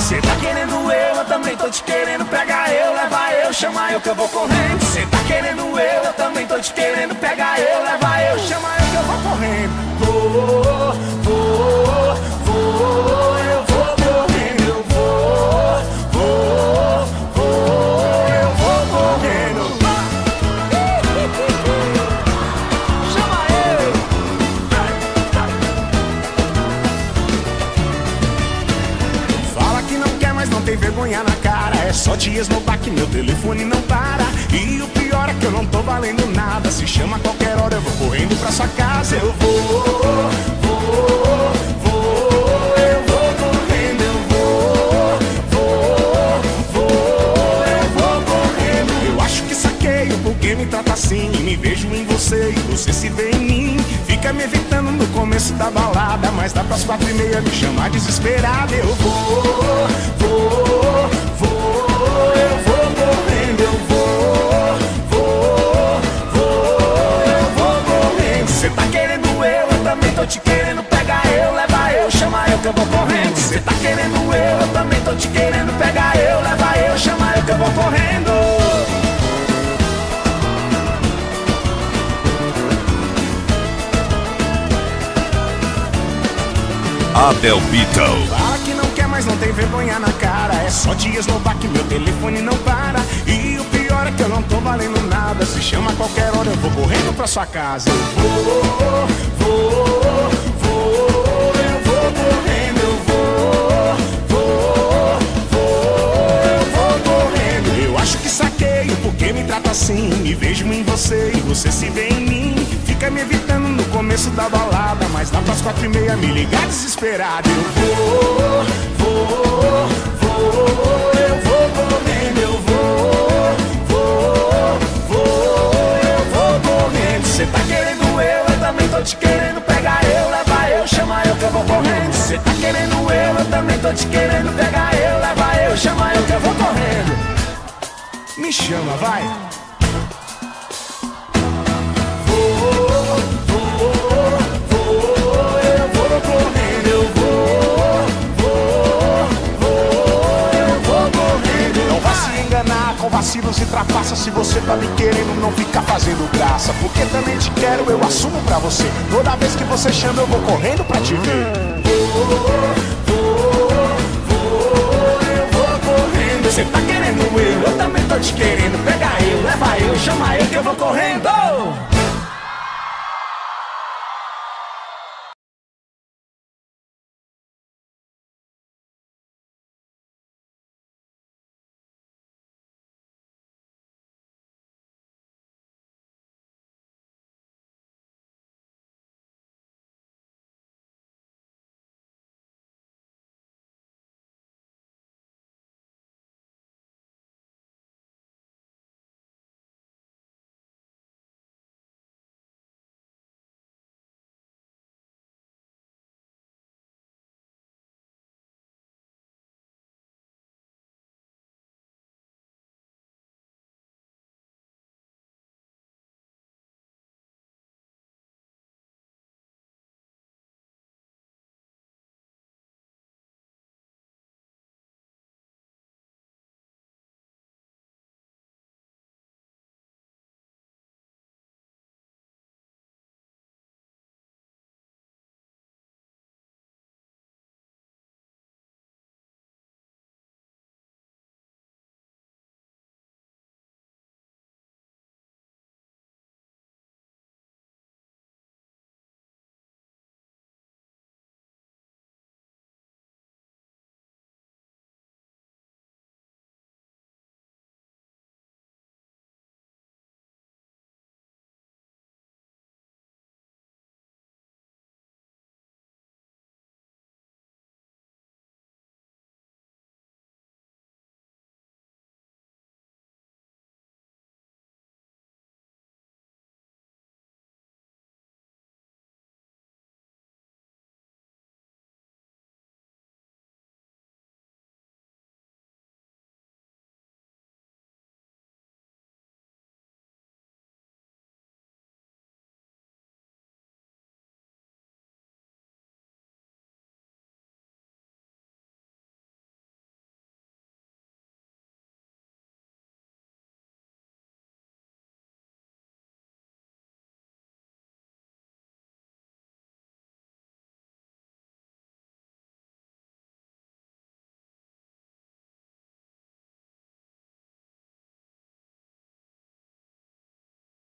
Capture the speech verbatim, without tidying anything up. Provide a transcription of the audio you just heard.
Cê tá querendo eu, eu também tô te querendo. Pega eu, leva eu, chama eu que eu vou correndo. Cê tá querendo eu, eu também tô te querendo. Pega eu, leva eu, chama eu que eu vou correndo. Vou, vou, vou, eu vou correndo. Eu vou, vou, vou, eu vou correndo. Chama eu. Fala que não quer, mas não tem vergonha na cara. É só te esnobar que meu telefone não para. E o pior é que eu não tô valendo nada. Se chama a qualquer hora eu vou correndo pra sua casa. Eu vou, vou, vou, eu vou correndo. Eu vou, vou, vou, eu vou correndo. Eu acho que saquei o porquê me trata assim. Me vejo em você e você se vê em mim. Fica me evitando no começo da balada, mas dá pras quatro e meia me chamar desesperada. Eu vou, vou, vou, eu vou correndo. Eu vou, vou, vou, eu vou correndo. Cê tá querendo eu, eu também tô te querendo. Pega eu, leva eu, chama eu que eu vou correndo. Cê tá querendo eu, eu também tô te querendo. Pega eu, leva eu, chama eu que eu vou correndo. Abel Beatle. Fala que não quer, mas não tem vergonha na cara. É só te esnobar que meu telefone não para. E o pior é que eu não tô valendo nada. Se chama a qualquer hora eu vou correndo pra sua casa. Eu vou, vou, vou, eu vou correndo. Eu vou, vou, vou, eu vou correndo. Eu acho que saquei o porquê me trata assim. Me vejo em você e você se vê em mim. Fica me evitando no começo da balada, mas dá pras quatro e meia me ligar desesperado. Eu vou, vou, vou, eu vou correndo. Eu vou, vou, vou, eu vou correndo. Cê tá querendo eu, eu também tô te querendo. Pega eu, leva eu, chama eu que eu vou correndo. Cê tá querendo eu, eu também tô te querendo. Pega eu, leva eu, chama eu que eu vou correndo. Me chama, vai. Com vacilos e trapaças, se você tá me querendo, não fica fazendo graça. Porque também te quero, eu assumo pra você. Toda vez que você chama, eu vou correndo pra te ver. Vou, vou, vou, eu vou correndo. Você tá querendo eu, eu também tô te querendo. Pega eu, leva eu, chama eu que eu vou correndo.